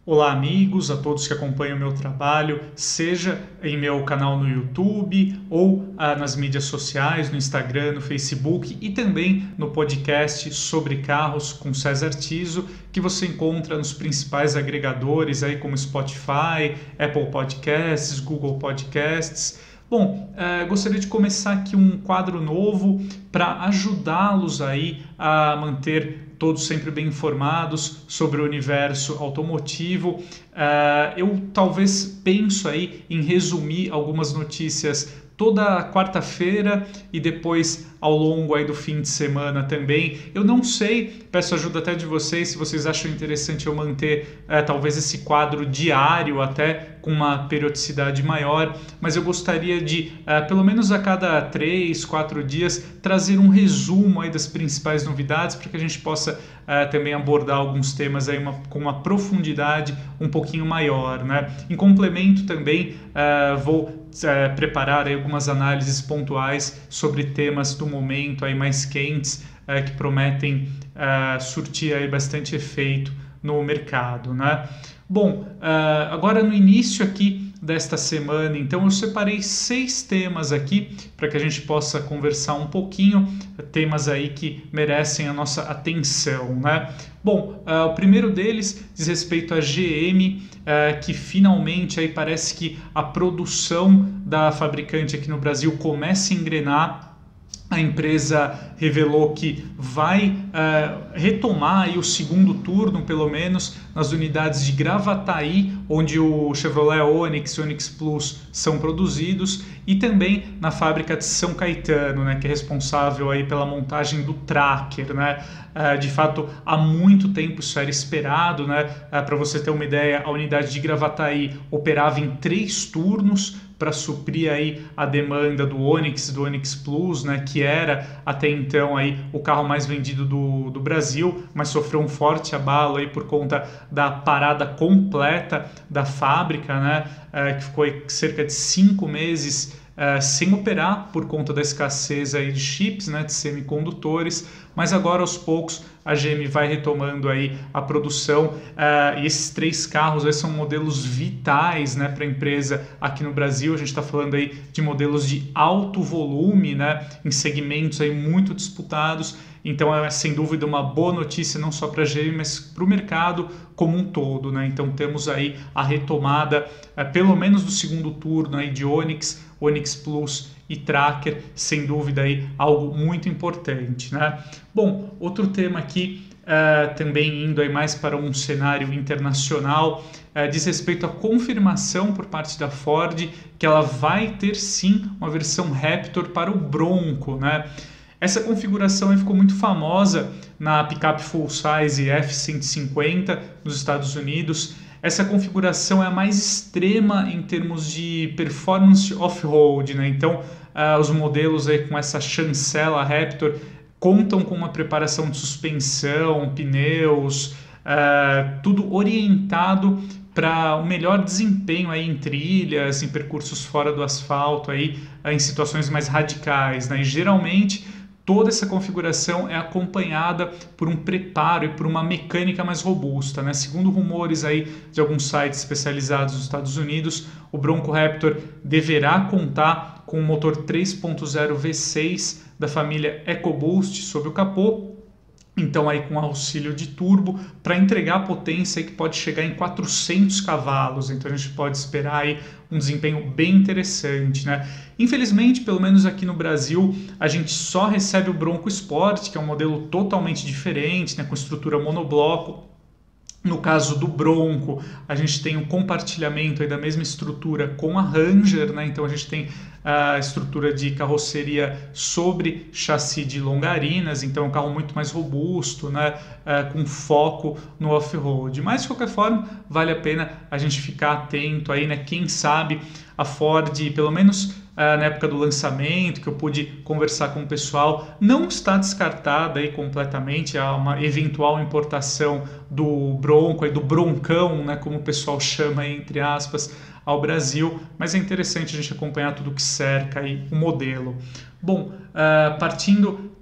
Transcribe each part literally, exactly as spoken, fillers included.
Olá, amigos, a todos que acompanham o meu trabalho, seja em meu canal no YouTube ou ah, nas mídias sociais, no Instagram, no Facebook e também no podcast sobre carros com César Tiso, que você encontra nos principais agregadores aí como Spotify, Apple Podcasts, Google Podcasts. Bom, eh, gostaria de começar aqui um quadro novo para ajudá-los aí a manter todos sempre bem informados sobre o universo automotivo. Uh, eu talvez penso aí em resumir algumas notícias toda quarta-feira e depois ao longo aí do fim de semana também. Eu não sei, peço ajuda até de vocês, se vocês acham interessante eu manter uh, talvez esse quadro diário até com uma periodicidade maior, mas eu gostaria de, uh, pelo menos a cada três, quatro dias, trazer um resumo aí das principais novidades para que a gente possa uh, também abordar alguns temas aí uma, com uma profundidade um pouquinho maior, né? Em complemento também uh, vou uh, preparar aí algumas análises pontuais sobre temas do momento aí mais quentes uh, que prometem uh, surtir aí bastante efeito no mercado, né? Bom, uh, agora no início aqui desta semana, então eu separei seis temas aqui para que a gente possa conversar um pouquinho, temas aí que merecem a nossa atenção, né? Bom, uh, o primeiro deles diz respeito à G M, uh, que finalmente aí parece que a produção da fabricante aqui no Brasil começa a engrenar. A empresa revelou que vai uh, retomar aí o segundo turno, pelo menos, nas unidades de Gravataí, onde o Chevrolet Onix e Onix Plus são produzidos, e também na fábrica de São Caetano, né, que é responsável aí pela montagem do Tracker, né? Uh, de fato, há muito tempo isso era esperado, né? Uh, para você ter uma ideia, a unidade de Gravataí operava em três turnos, para suprir aí a demanda do Onix e do Onix Plus, né, que era até então aí o carro mais vendido do, do Brasil, mas sofreu um forte abalo aí por conta da parada completa da fábrica, né, é, que ficou aí cerca de cinco meses é, sem operar por conta da escassez aí de chips, né, de semicondutores, mas agora aos poucos a G M vai retomando aí a produção uh, e esses três carros aí são modelos vitais, né, para a empresa aqui no Brasil. A gente está falando aí de modelos de alto volume, né, em segmentos aí muito disputados. Então é sem dúvida uma boa notícia não só para a G M, mas para o mercado como um todo, né? Então temos aí a retomada, uh, pelo menos do segundo turno aí de Onix, Onix Plus e Tracker, sem dúvida aí algo muito importante, né? Bom, outro tema aqui, uh, também indo aí mais para um cenário internacional, uh, diz respeito à confirmação por parte da Ford que ela vai ter sim uma versão Raptor para o Bronco, né? Essa configuração aí ficou muito famosa na picape full size F cento e cinquenta nos Estados Unidos. Essa configuração é a mais extrema em termos de performance off-road, né? Então, uh, os modelos aí com essa chancela Raptor contam com uma preparação de suspensão, pneus, uh, tudo orientado para o melhor desempenho aí em trilhas, em percursos fora do asfalto, aí, em situações mais radicais, né? E geralmente toda essa configuração é acompanhada por um preparo e por uma mecânica mais robusta, né? Segundo rumores aí de alguns sites especializados nos Estados Unidos, o Bronco Raptor deverá contar com um motor três ponto zero V seis da família EcoBoost sob o capô, então aí com auxílio de turbo, para entregar potência que pode chegar em quatrocentos cavalos, então a gente pode esperar aí um desempenho bem interessante, né? Infelizmente, pelo menos aqui no Brasil, a gente só recebe o Bronco Sport, que é um modelo totalmente diferente, né, com estrutura monobloco. No caso do Bronco, a gente tem o compartilhamento aí da mesma estrutura com a Ranger, né? Então a gente tem a estrutura de carroceria sobre chassi de longarinas, então é um carro muito mais robusto, né? Uh, com foco no off-road. Mas de qualquer forma, vale a pena a gente ficar atento aí, né? Quem sabe a Ford, pelo menos Uh, na época do lançamento, que eu pude conversar com o pessoal, não está descartada aí completamente a uma eventual importação do Bronco, aí do Broncão, né, como o pessoal chama aí, entre aspas, ao Brasil, mas é interessante a gente acompanhar tudo que cerca aí o modelo. Bom, uh, partindo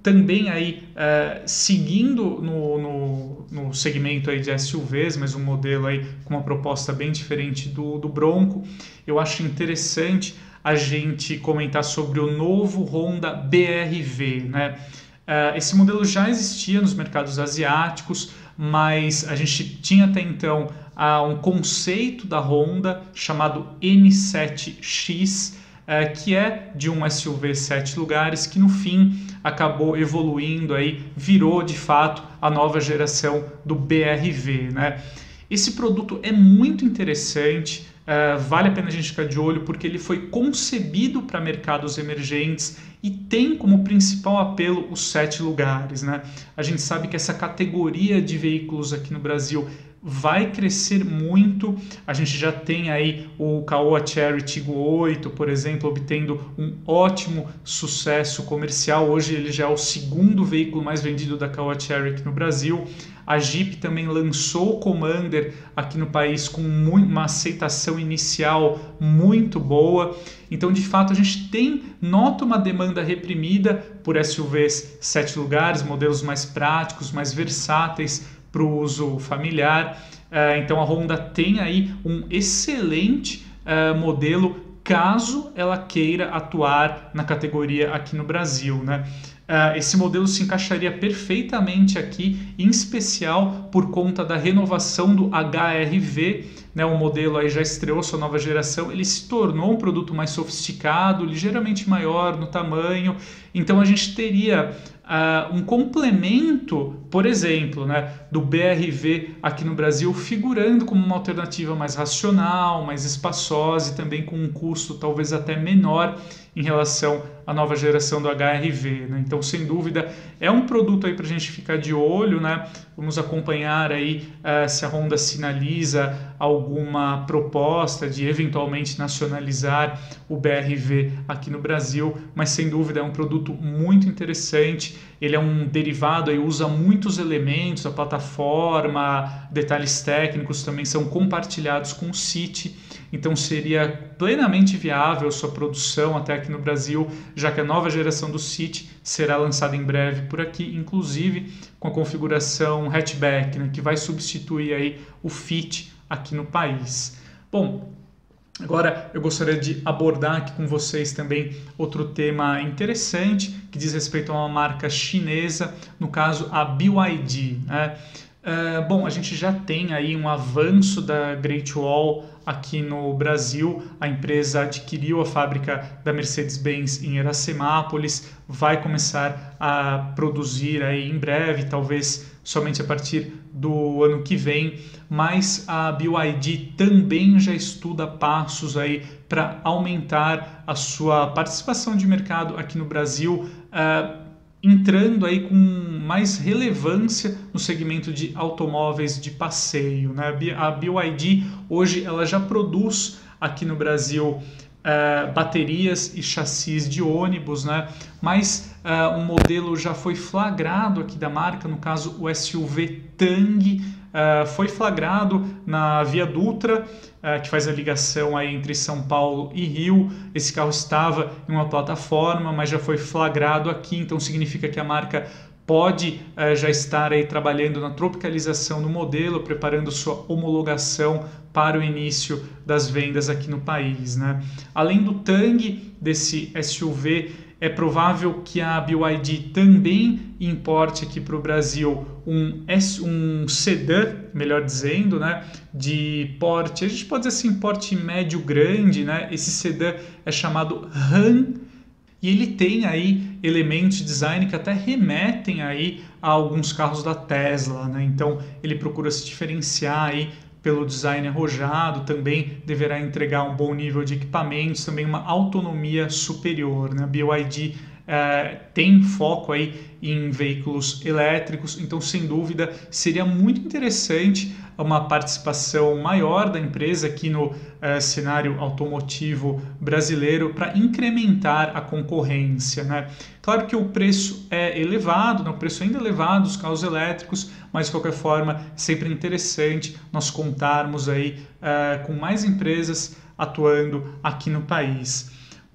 também aí uh, seguindo no, no, no segmento aí de S U Vs, mas um modelo aí com uma proposta bem diferente do, do Bronco. Eu acho interessante a gente comentar sobre o novo Honda B R V, né? Uh, esse modelo já existia nos mercados asiáticos, mas a gente tinha até então uh, um conceito da Honda chamado N sete X, uh, que é de um S U V sete lugares, que no fim acabou evoluindo, aí, virou de fato a nova geração do B R V, né? Esse produto é muito interessante, uh, vale a pena a gente ficar de olho, porque ele foi concebido para mercados emergentes e tem como principal apelo os sete lugares, né? A gente sabe que essa categoria de veículos aqui no Brasil vai crescer muito. A gente já tem aí o Caoa Chery Tiggo oito, por exemplo, obtendo um ótimo sucesso comercial. Hoje ele já é o segundo veículo mais vendido da Caoa Chery aqui no Brasil. A Jeep também lançou o Commander aqui no país com uma aceitação inicial muito boa. Então, de fato, a gente tem, nota uma demanda reprimida por S U Vs sete lugares, modelos mais práticos, mais versáteis para o uso familiar. Uh, então a Honda tem aí um excelente uh, modelo caso ela queira atuar na categoria aqui no Brasil, né? Uh, esse modelo se encaixaria perfeitamente aqui, em especial por conta da renovação do H R V, né? O modelo aí já estreou sua nova geração, ele se tornou um produto mais sofisticado, ligeiramente maior no tamanho, então a gente teria Uh, um complemento, por exemplo, né, do B R V aqui no Brasil, figurando como uma alternativa mais racional, mais espaçosa e também com um custo talvez até menor em relação à nova geração do H R V, né? Então, sem dúvida, é um produto aí para a gente ficar de olho, né? Vamos acompanhar aí uh, se a Honda sinaliza alguma proposta de eventualmente nacionalizar o B R V aqui no Brasil, mas sem dúvida é um produto muito interessante. Ele é um derivado, aí usa muitos elementos, a plataforma, detalhes técnicos também são compartilhados com o City, então seria plenamente viável sua produção até aqui no Brasil, já que a nova geração do City será lançada em breve por aqui, inclusive com a configuração hatchback, né, que vai substituir aí o Fit aqui no país. Bom, agora eu gostaria de abordar aqui com vocês também outro tema interessante que diz respeito a uma marca chinesa, no caso a B Y D, né? Uh, bom, a gente já tem aí um avanço da Great Wall aqui no Brasil. A empresa adquiriu a fábrica da Mercedes-Benz em Iracemápolis, vai começar a produzir aí em breve, talvez somente a partir do ano que vem, mas a B Y D também já estuda passos aí para aumentar a sua participação de mercado aqui no Brasil, uh, entrando aí com mais relevância no segmento de automóveis de passeio, né? A B Y D hoje ela já produz aqui no Brasil uh, baterias e chassis de ônibus, né? Mas uh, um modelo já foi flagrado aqui da marca, no caso o S U V Tang, uh, foi flagrado na Via Dutra, Uh, que faz a ligação aí entre São Paulo e Rio. Esse carro estava em uma plataforma, mas já foi flagrado aqui, então significa que a marca pode uh, já estar aí trabalhando na tropicalização do modelo, preparando sua homologação para o início das vendas aqui no país, né? Além do Tang, desse S U V, é provável que a B Y D também importe aqui para o Brasil um, um sedã, melhor dizendo, né, de porte, a gente pode dizer assim, porte médio-grande, né? Esse sedã é chamado Han, e ele tem aí elementos de design que até remetem aí a alguns carros da Tesla, né? Então ele procura se diferenciar aí pelo design arrojado, também deverá entregar um bom nível de equipamentos, também uma autonomia superior, né? A B Y D eh, tem foco aí em veículos elétricos, então sem dúvida seria muito interessante uma participação maior da empresa aqui no eh, cenário automotivo brasileiro para incrementar a concorrência, né? Claro que o preço é elevado, né? O preço ainda é elevado dos carros elétricos, mas de qualquer forma é sempre interessante nós contarmos aí eh, com mais empresas atuando aqui no país. Bom,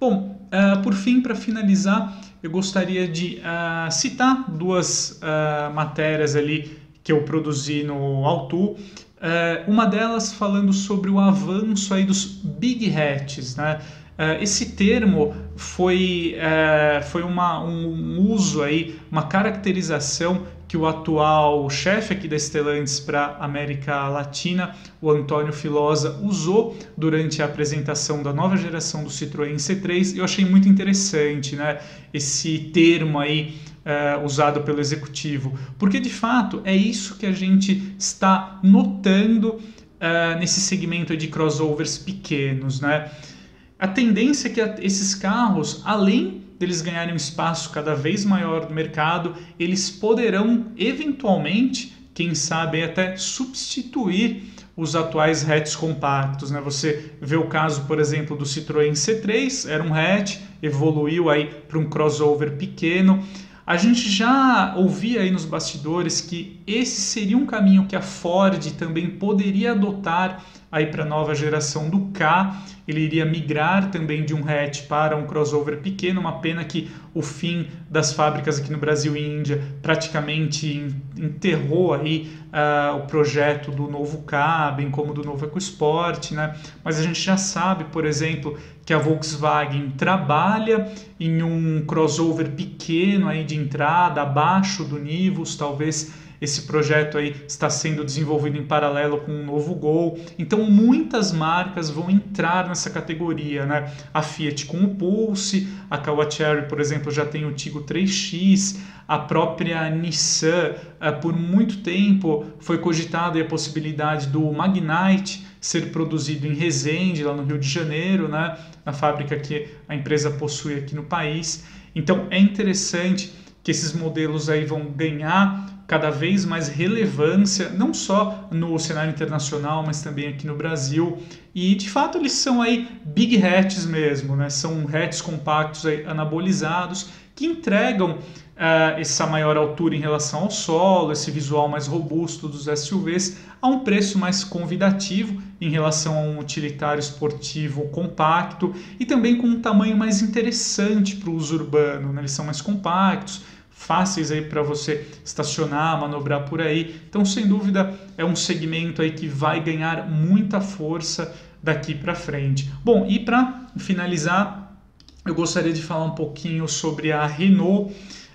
uh, por fim, para finalizar, eu gostaria de uh, citar duas uh, matérias ali que eu produzi no Autu. Uh, uma delas falando sobre o avanço aí dos Big Hats, né? Uh, esse termo foi, uh, foi uma, um uso, aí, uma caracterização que o atual chefe aqui da Stellantis para a América Latina, o Antônio Filosa, usou durante a apresentação da nova geração do Citroën C três. Eu achei muito interessante, né, esse termo aí uh, usado pelo executivo, porque de fato é isso que a gente está notando uh, nesse segmento de crossovers pequenos, né? A tendência é que esses carros, além deles ganharem um espaço cada vez maior no mercado, eles poderão eventualmente, quem sabe até substituir os atuais hatches compactos, né? Você vê o caso, por exemplo, do Citroën C três, era um hatch, evoluiu aí para um crossover pequeno. A gente já ouvia aí nos bastidores que esse seria um caminho que a Ford também poderia adotar aí para a nova geração do Ka. Ele iria migrar também de um hatch para um crossover pequeno. Uma pena que o fim das fábricas aqui no Brasil e Índia praticamente enterrou aí uh, o projeto do novo Ka, bem como do novo EcoSport, né? Mas a gente já sabe, por exemplo, que a Volkswagen trabalha em um crossover pequeno aí de entrada, abaixo do Nivus, talvez. Esse projeto aí está sendo desenvolvido em paralelo com um novo Gol. Então muitas marcas vão entrar nessa categoria, né? A Fiat com o Pulse, a Caoa Chery, por exemplo, já tem o Tigo três X, a própria Nissan, por muito tempo foi cogitada a possibilidade do Magnite ser produzido em Resende, lá no Rio de Janeiro, né? Na fábrica que a empresa possui aqui no país. Então é interessante que esses modelos aí vão ganhar cada vez mais relevância, não só no cenário internacional, mas também aqui no Brasil. E, de fato, eles são aí big hatches mesmo, né? São hatches compactos aí anabolizados que entregam uh, essa maior altura em relação ao solo, esse visual mais robusto dos S U Vs, a um preço mais convidativo em relação a um utilitário esportivo compacto e também com um tamanho mais interessante para o uso urbano, né? Eles são mais compactos, fáceis aí para você estacionar, manobrar por aí. Então, sem dúvida, é um segmento aí que vai ganhar muita força daqui para frente. Bom, e para finalizar, eu gostaria de falar um pouquinho sobre a Renault.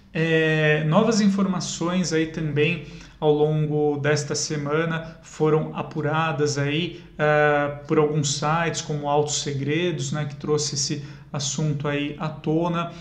É, novas informações aí também ao longo desta semana foram apuradas aí uh, por alguns sites como Autos Segredos, né, que trouxe esse assunto aí à tona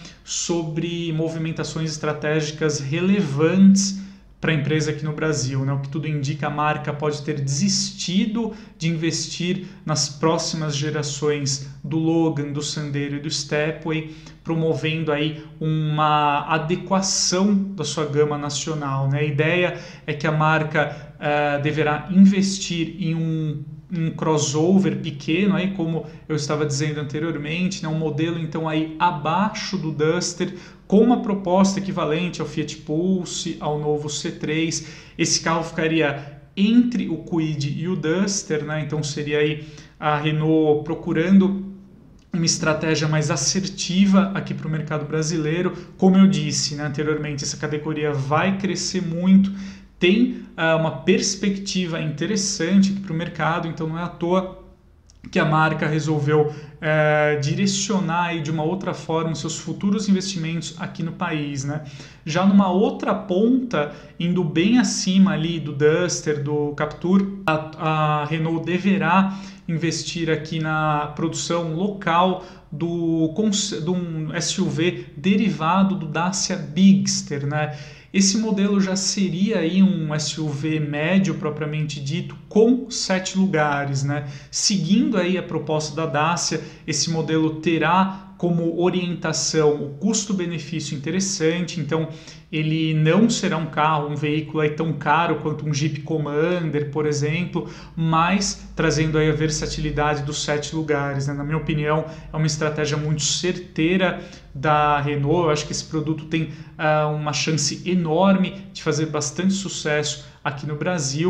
sobre movimentações estratégicas relevantes para a empresa aqui no Brasil, né? O que tudo indica, a marca pode ter desistido de investir nas próximas gerações do Logan, do Sandero e do Stepway, promovendo aí uma adequação da sua gama nacional, né? A ideia é que a marca uh, deverá investir em um um crossover pequeno, aí, como eu estava dizendo anteriormente, né, um modelo então aí abaixo do Duster, com uma proposta equivalente ao Fiat Pulse, ao novo C três. Esse carro ficaria entre o Kwid e o Duster, né? Então seria aí a Renault procurando uma estratégia mais assertiva aqui para o mercado brasileiro. Como eu disse, né, anteriormente, essa categoria vai crescer muito, tem uh, uma perspectiva interessante para o mercado, então não é à toa que a marca resolveu uh, direcionar aí de uma outra forma os seus futuros investimentos aqui no país, né? Já numa outra ponta, indo bem acima ali do Duster, do Captur, a, a Renault deverá investir aqui na produção local do, do um S U V derivado do Dacia Bigster, né? Esse modelo já seria aí um S U V médio propriamente dito, com sete lugares, né? Seguindo aí a proposta da Dacia, esse modelo terá como orientação o custo-benefício interessante, então ele não será um carro, um veículo aí tão caro quanto um Jeep Commander, por exemplo, mas trazendo aí a versatilidade dos sete lugares, né? Na minha opinião, é uma estratégia muito certeira da Renault. Eu acho que esse produto tem uh, uma chance enorme de fazer bastante sucesso aqui no Brasil.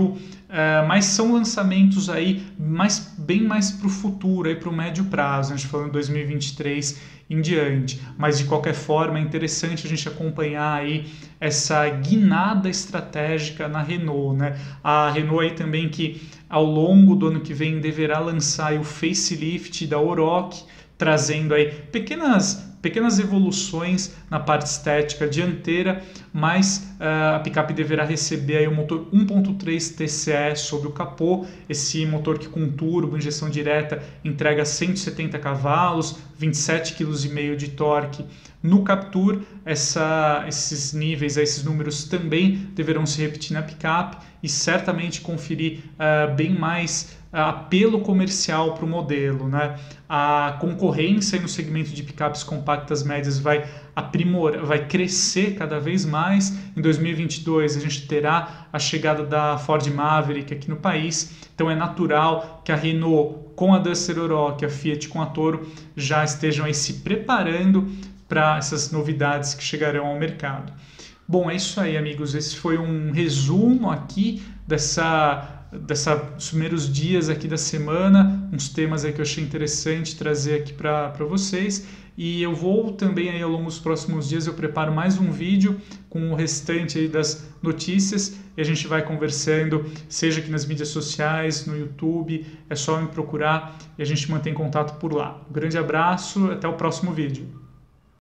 uh, mas são lançamentos aí mais, bem mais para o futuro, para o médio prazo, a gente falando dois mil e vinte e três em diante. Mas de qualquer forma é interessante a gente acompanhar aí essa guinada estratégica na Renault, né? A Renault aí também que ao longo do ano que vem deverá lançar aí o facelift da Oroch, trazendo aí pequenas pequenas evoluções na parte estética dianteira, mas uh, a picape deverá receber aí o motor um ponto três T C E sobre o capô, esse motor que com turbo, injeção direta, entrega cento e setenta cavalos, vinte e sete vírgula cinco quilos de torque. No Captur, essa, esses níveis, esses números também deverão se repetir na picape e certamente conferir uh, bem mais uh, apelo comercial para o modelo, né? A concorrência no segmento de picapes compactas médias vai aprimorar, vai crescer cada vez mais. Em dois mil e vinte e dois a gente terá a chegada da Ford Maverick aqui no país, então é natural que a Renault com a Duster Oroch, a Fiat com a Toro já estejam aí se preparando para essas novidades que chegarão ao mercado. Bom, é isso aí, amigos. Esse foi um resumo aqui dessa dessa, dos primeiros dias aqui da semana, uns temas aí que eu achei interessante trazer aqui para vocês. E eu vou também aí ao longo dos próximos dias, eu preparo mais um vídeo com o restante aí das notícias e a gente vai conversando, seja aqui nas mídias sociais, no YouTube, é só me procurar e a gente mantém contato por lá. Um grande abraço, até o próximo vídeo.